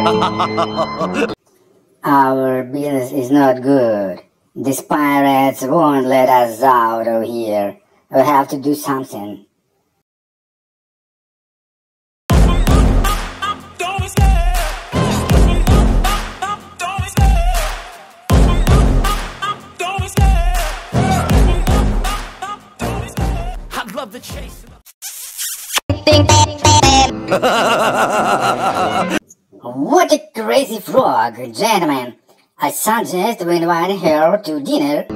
Our business is not good. These pirates won't let us out of here. We'll have to do something. I love the chase. What a crazy frog, gentlemen! I suggest we invite her to dinner.